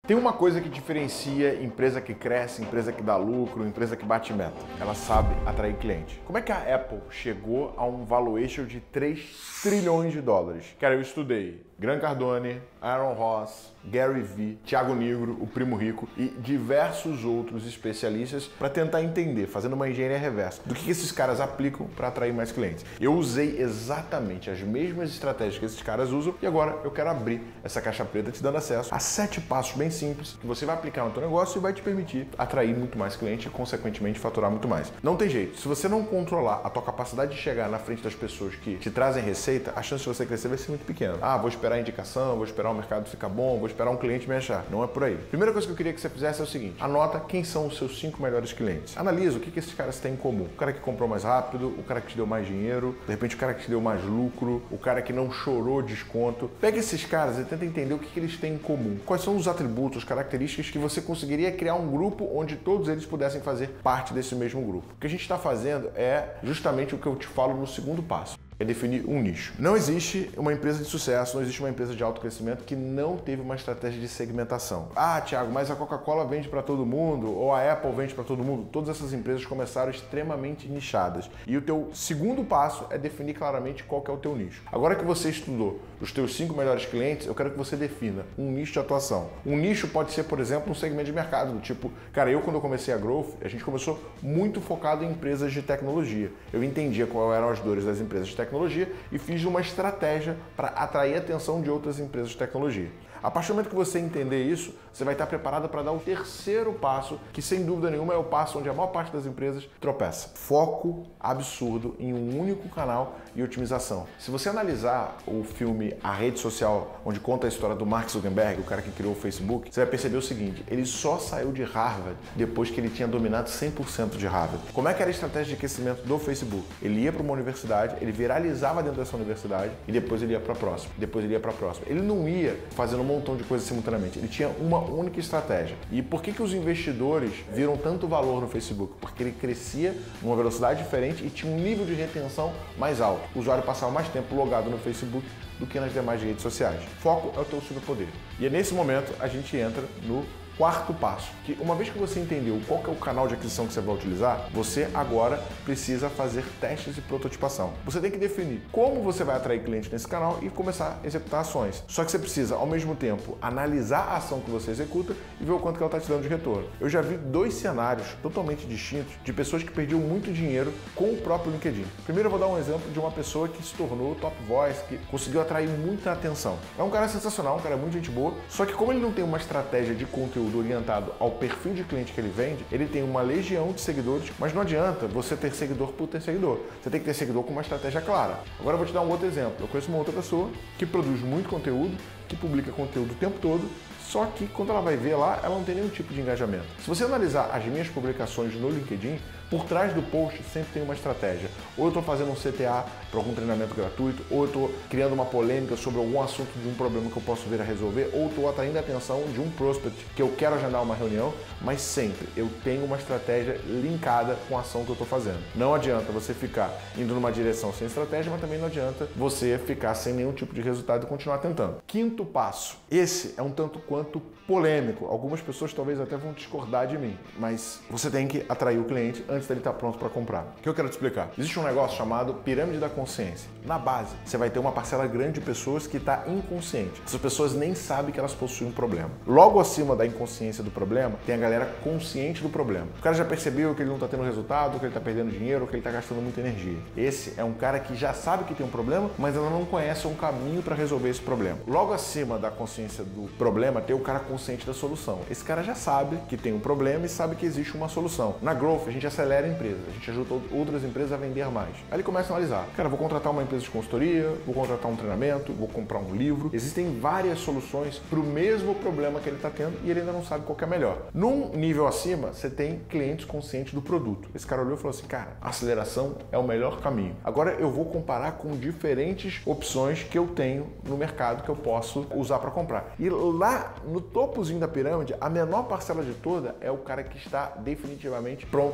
Tem uma coisa que diferencia empresa que cresce, empresa que dá lucro, empresa que bate meta. Ela sabe atrair cliente. Como é que a Apple chegou a um valuation de 3 trilhões de dólares? Cara, eu estudei Grant Cardone, Aaron Ross, Gary Vee, Thiago Nigro, o Primo Rico e diversos outros especialistas para tentar entender, fazendo uma engenharia reversa, do que esses caras aplicam para atrair mais clientes. Eu usei exatamente as mesmas estratégias que esses caras usam e agora eu quero abrir essa caixa preta te dando acesso a 7 passos bem simples que você vai aplicar no teu negócio e vai te permitir atrair muito mais cliente e, consequentemente, faturar muito mais. Não tem jeito. Se você não controlar a tua capacidade de chegar na frente das pessoas que te trazem receita, a chance de você crescer vai ser muito pequena. Ah, vou esperar a indicação, vou esperar o mercado ficar bom, vou esperar um cliente me achar. Não é por aí. Primeira coisa que eu queria que você fizesse é o seguinte: anota quem são os seus 5 melhores clientes. Analisa o que esses caras têm em comum. O cara que comprou mais rápido, o cara que te deu mais dinheiro, de repente o cara que te deu mais lucro, o cara que não chorou desconto. Pega esses caras e tenta entender o que eles têm em comum. Quais são os atributos, características que você conseguiria criar um grupo onde todos eles pudessem fazer parte desse mesmo grupo. O que a gente está fazendo é justamente o que eu te falo no segundo passo. É definir um nicho. Não existe uma empresa de sucesso, não existe uma empresa de alto crescimento que não teve uma estratégia de segmentação. Ah, Thiago, mas a Coca-Cola vende para todo mundo, ou a Apple vende para todo mundo. Todas essas empresas começaram extremamente nichadas. E o teu segundo passo é definir claramente qual que é o teu nicho. Agora que você estudou os teus 5 melhores clientes, eu quero que você defina um nicho de atuação. Um nicho pode ser, por exemplo, um segmento de mercado, do tipo, cara, quando eu comecei a Growth, a gente começou muito focado em empresas de tecnologia. Eu entendia quais eram as dores das empresas de tecnologia e fiz uma estratégia para atrair a atenção de outras empresas de tecnologia. A partir do momento que você entender isso, você vai estar preparado para dar o terceiro passo, que sem dúvida nenhuma é o passo onde a maior parte das empresas tropeça. Foco absurdo em um único canal e otimização. Se você analisar o filme A Rede Social, onde conta a história do Mark Zuckerberg, o cara que criou o Facebook, você vai perceber o seguinte: ele só saiu de Harvard depois que ele tinha dominado 100% de Harvard. Como é que era a estratégia de aquecimento do Facebook? Ele ia para uma universidade, ele viralizava dentro dessa universidade e depois ele ia para a próxima, depois ele ia para a próxima. Ele não ia fazendo um montão de coisas simultaneamente, ele tinha uma única estratégia. E por que os investidores viram tanto valor no Facebook? Porque ele crescia numa velocidade diferente e tinha um nível de retenção mais alto. O usuário passava mais tempo logado no Facebook do que nas demais redes sociais. Foco é o teu superpoder. E é nesse momento a gente entra no quarto passo, que uma vez que você entendeu qual que é o canal de aquisição que você vai utilizar, você agora precisa fazer testes de prototipação. Você tem que definir como você vai atrair cliente nesse canal e começar a executar ações. Só que você precisa, ao mesmo tempo, analisar a ação que você executa e ver o quanto que ela está te dando de retorno. Eu já vi 2 cenários totalmente distintos de pessoas que perdiam muito dinheiro com o próprio LinkedIn. Primeiro eu vou dar um exemplo de uma pessoa que se tornou top voice, que conseguiu atrair muita atenção. É um cara sensacional, um cara muito gente boa, só que como ele não tem uma estratégia de conteúdo orientado ao perfil de cliente que ele vende, ele tem uma legião de seguidores, mas não adianta você ter seguidor por ter seguidor. Você tem que ter seguidor com uma estratégia clara. Agora eu vou te dar um outro exemplo. Eu conheço uma outra pessoa que produz muito conteúdo, que publica conteúdo o tempo todo, só que quando ela vai ver lá, ela não tem nenhum tipo de engajamento. Se você analisar as minhas publicações no LinkedIn, por trás do post sempre tem uma estratégia. Ou eu estou fazendo um CTA para algum treinamento gratuito, ou eu estou criando uma polêmica sobre algum assunto de um problema que eu posso vir a resolver, ou estou atraindo a atenção de um prospect que eu quero agendar uma reunião, mas sempre eu tenho uma estratégia linkada com a ação que eu estou fazendo. Não adianta você ficar indo numa direção sem estratégia, mas também não adianta você ficar sem nenhum tipo de resultado e continuar tentando. Quinto passo. Esse é um tanto quanto polêmico. Algumas pessoas talvez até vão discordar de mim, mas você tem que atrair o cliente antes dele estar pronto para comprar. O que eu quero te explicar? Existe um negócio chamado pirâmide da consciência. Na base, você vai ter uma parcela grande de pessoas que está inconsciente. Essas pessoas nem sabem que elas possuem um problema. Logo acima da inconsciência do problema, tem a galera consciente do problema. O cara já percebeu que ele não está tendo resultado, que ele está perdendo dinheiro, que ele está gastando muita energia. Esse é um cara que já sabe que tem um problema, mas ela não conhece um caminho para resolver esse problema. Logo acima da consciência do problema, tem o cara consciente da solução. Esse cara já sabe que tem um problema e sabe que existe uma solução. Na Growth, a gente acelera a empresa, a gente ajuda outras empresas a vender mais. Aí ele começa a analisar. Cara, vou contratar uma empresa de consultoria, vou contratar um treinamento, vou comprar um livro. Existem várias soluções para o mesmo problema que ele está tendo e ele ainda não sabe qual que é a melhor. Num nível acima, você tem clientes conscientes do produto. Esse cara olhou e falou assim, cara, aceleração é o melhor caminho. Agora eu vou comparar com diferentes opções que eu tenho no mercado que eu posso usar para comprar. E lá no topozinho da pirâmide, a menor parcela de toda é o cara que está definitivamente pronto para virar um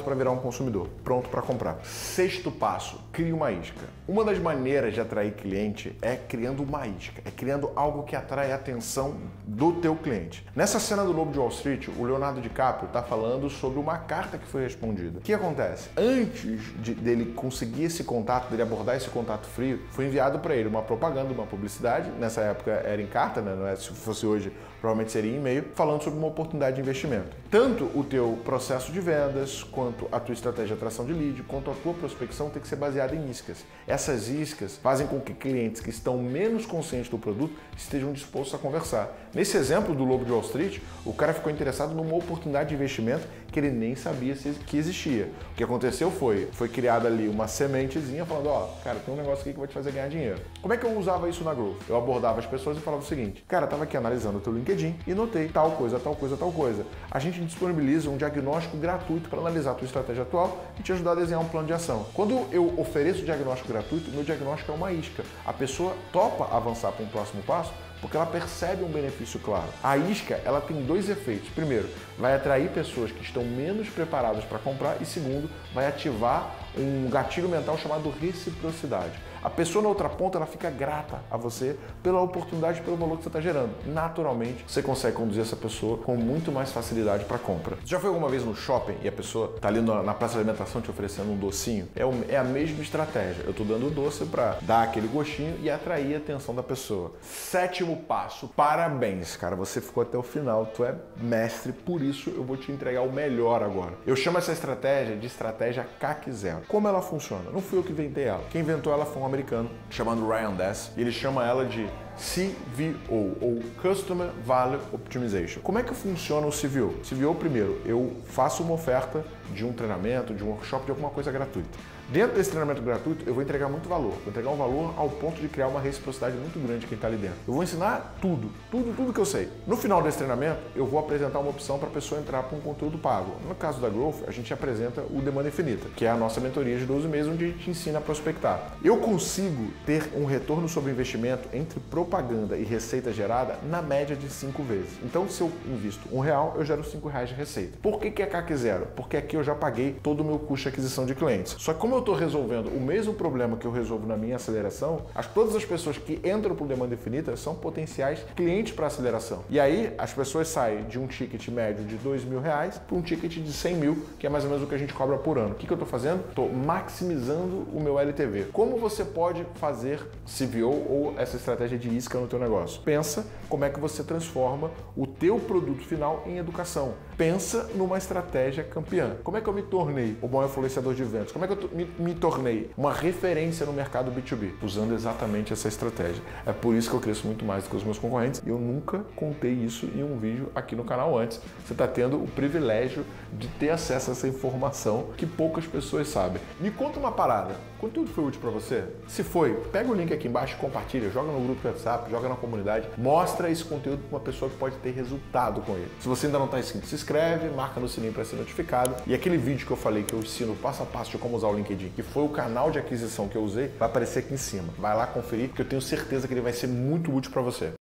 consumidor, pronto para comprar. Sexto passo, crie uma isca. Uma das maneiras de atrair cliente é criando uma isca, é criando algo que atrai a atenção do teu cliente. Nessa cena do Lobo de Wall Street, o Leonardo DiCaprio está falando sobre uma carta que foi respondida. O que acontece? Antes dele conseguir esse contato, dele abordar esse contato frio, foi enviado para ele uma propaganda, uma publicidade, nessa época era em carta, né? Não é, se fosse hoje, provavelmente seria em e-mail, falando sobre uma oportunidade de investimento. Tanto o teu processo de vendas, quanto a tua estratégia de atração de lead, quanto a tua prospecção tem que ser baseada em iscas. Essas iscas fazem com que clientes que estão menos conscientes do produto estejam dispostos a conversar. Nesse exemplo do Lobo de Wall Street, o cara ficou interessado numa oportunidade de investimento que ele nem sabia que existia. O que aconteceu foi criada ali uma sementezinha falando, ó, cara, tem um negócio aqui que vai te fazer ganhar dinheiro. Como é que eu usava isso na Growth? Eu abordava as pessoas e falava o seguinte, cara, tava aqui analisando o teu LinkedIn e notei tal coisa, tal coisa, tal coisa. A gente disponibiliza um diagnóstico gratuito para analisar a tua estratégia atual e te ajudar a desenhar um plano de ação. Quando eu ofereço o diagnóstico gratuito, meu diagnóstico é uma isca. A pessoa topa avançar para um próximo passo porque ela percebe um benefício claro. A isca, ela tem dois efeitos. Primeiro, vai atrair pessoas que estão menos preparadas para comprar e segundo, vai ativar um gatilho mental chamado reciprocidade. A pessoa na outra ponta, ela fica grata a você pela oportunidade, pelo valor que você está gerando. Naturalmente, você consegue conduzir essa pessoa com muito mais facilidade para compra. Você já foi alguma vez no shopping e a pessoa está ali na praça de alimentação te oferecendo um docinho? É a mesma estratégia. Eu estou dando o doce para dar aquele gostinho e atrair a atenção da pessoa. Sétimo passo, parabéns, cara. Você ficou até o final, tu é mestre, por isso eu vou te entregar o melhor agora. Eu chamo essa estratégia de estratégia CAC zero. Como ela funciona? Não fui eu que inventei ela. Quem inventou ela foi um americano chamado Ryan Dess e ele chama ela de CVO, ou Customer Value Optimization. Como é que funciona o CVO? CVO, primeiro, eu faço uma oferta de um treinamento, de um workshop, de alguma coisa gratuita. Dentro desse treinamento gratuito, eu vou entregar muito valor. Vou entregar um valor ao ponto de criar uma reciprocidade muito grande de quem está ali dentro. Eu vou ensinar tudo que eu sei. No final desse treinamento, eu vou apresentar uma opção para a pessoa entrar para um conteúdo pago. No caso da Growth, a gente apresenta o Demanda Infinita, que é a nossa mentoria de 12 meses, onde a gente ensina a prospectar. Eu consigo ter um retorno sobre investimento entre propaganda e receita gerada na média de 5 vezes. Então, se eu invisto R$1, eu gero R$5 de receita. Por que é CAC zero? Porque aqui eu já paguei todo o meu custo de aquisição de clientes. Só que como eu estou resolvendo o mesmo problema que eu resolvo na minha aceleração, todas as pessoas que entram para o Demanda Infinita são potenciais clientes para aceleração. E aí as pessoas saem de um ticket médio de R$2.000 para um ticket de 100 mil, que é mais ou menos o que a gente cobra por ano. O que eu estou fazendo? Estou maximizando o meu LTV. Como você pode fazer CVO ou essa estratégia de isca no teu negócio? Pensa como é que você transforma o teu produto final em educação. Pensa numa estratégia campeã. Como é que eu me tornei o bom influenciador de vendas? Como é que eu me tornei uma referência no mercado B2B? Usando exatamente essa estratégia. É por isso que eu cresço muito mais do que os meus concorrentes e eu nunca contei isso em um vídeo aqui no canal antes. Você está tendo o privilégio de ter acesso a essa informação que poucas pessoas sabem. Me conta uma parada. Conteúdo foi útil para você? Se foi, pega o link aqui embaixo e compartilha, joga no grupo do WhatsApp, joga na comunidade, mostra esse conteúdo para uma pessoa que pode ter resultado com ele. Se você ainda não está inscrito, se inscreve, marca no sininho para ser notificado e aquele vídeo que eu falei que eu ensino passo a passo de como usar o LinkedIn, que foi o canal de aquisição que eu usei, vai aparecer aqui em cima. Vai lá conferir, porque eu tenho certeza que ele vai ser muito útil para você.